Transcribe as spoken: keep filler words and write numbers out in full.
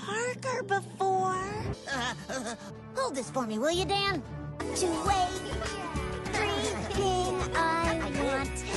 Parker before. Uh, uh, hold this for me, will you, Dan? To wait, everything I want